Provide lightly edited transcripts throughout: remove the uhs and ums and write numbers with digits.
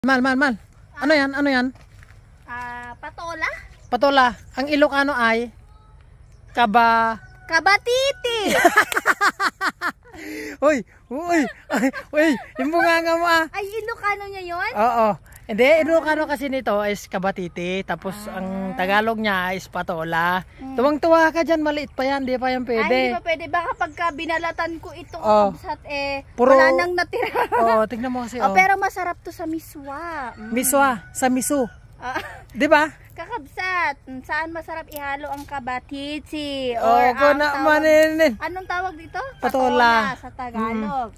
Mal. Ano yan? Ano yan? Patola? Patola. Ang Ilocano ay Kabatiti! Uy, yung bunganga mo ah. Ay, Ilocano niya yun? Oo. Hindi, Ilocano kasi nito is kabatiti. Tapos ang Tagalog niya is patola. Tuwang-tuwa ka dyan, maliit pa yan. Di pa yan pwede. Ay, hindi pa pwede. Baka pagka binalatan ko itong kabsat Puro, wala nang natira. Oo, tignan mo kasi. Pero masarap to sa miswa. Miswa, sa miso. Di ba? Kakabsat. Saan masarap ihalo ang kabatiti? Oo, anong tawag dito? Patola. Sa Tagalog.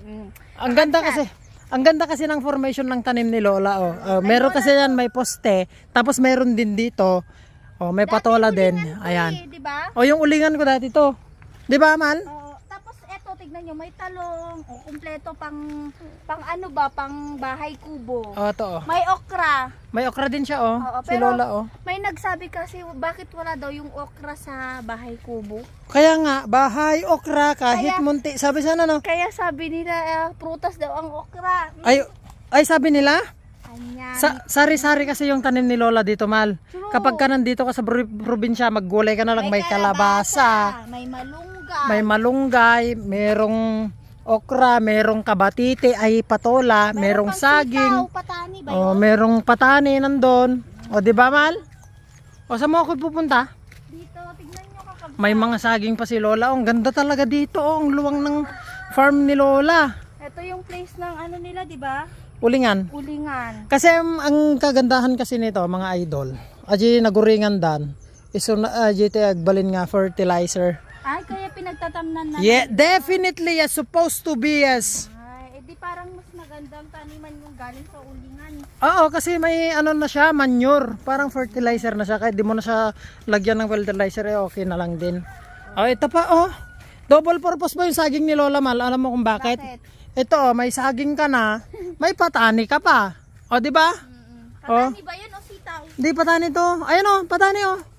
Ang ganda kasi ng formation ng tanim ni Lola. Meron kasi yan, may poste. Tapos meron din dito. May patola din. Ayan. Diba? Yung ulingan ko dati to. Di ba, Mal? Tapos eto, tignan nyo, may talong. Kumpleto pang ano ba? Pang bahay kubo. To. May okra. May okra din siya, si pero Lola, may nagsabi kasi, bakit wala daw yung okra sa bahay kubo? Kaya nga, bahay, okra, kahit munti. Sabi sana, no? Kaya sabi nila, prutas daw ang okra. Ay sabi nila? Ayan. Sari-sari kasi yung tanim ni Lola dito, Mal. True. Kapag ka nandito ka sa probinsya, maggulay ka na lang. May kalabasa. May malunggay. Merong okra, merong kabatiti, ay patola, merong saging. Patani ba yun? Merong patani nandun. Di ba, Mal? Saan mo ako pupunta? Dito, tignan nyo kakabsat. May mga saging pa si Lola. Ang ganda talaga dito. Ang luwang ng farm ni Lola. Ito yung place ng ano nila, di ba? Ulingan. Kasi ang kagandahan kasi nito, mga idol, aji naguringan dan. Iso na aji te agbalin nga fertilizer. Ay, kaya pinagtatamnan na. Yeah, definitely yes, supposed to be yes. Ay, edi parang mas magandang taniman yung galing sa ulingan. Oo, kasi may ano na siya, manure, parang fertilizer na siya. Kahit di mo na siya lagyan ng fertilizer, okay na lang din. Ito pa double purpose ba yung saging ni Lola, Mal? Alam mo kung bakit? Ito, may saging ka na, may patani ka pa. Di ba? Patani ba yan o sitaw? Hindi, patani to. Ayun patani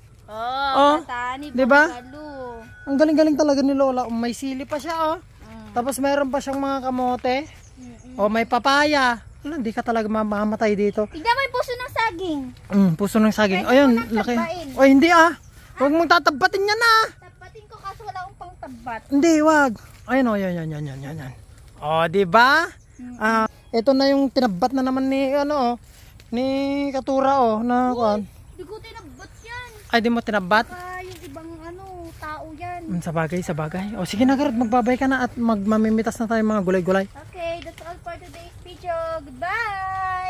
Patani. Diba? Ang galing-galing talaga ni Lola. May sili pa siya Tapos mayroon pa siyang mga kamote. May papaya. Hindi ka talaga mamamatay dito. Tignan mo yung puso ng saging. Puso ng saging. Ayun, laki. Hindi Huwag mong tatabbatin yan Tabatin ko kaso wala akong pang tabat. Hindi, wag. Ayun yan. Di ba? Ito na yung tinabat na naman ni ni Katura na kuan. Di ko tinabat yan. Ay, di mo tinabat? Yung ibang tao yan. Sa bagay. Sige na, Garot, magbabay ka na at magmamimitas na tayo mga gulay-gulay. Okay, that's all for today's video. Goodbye!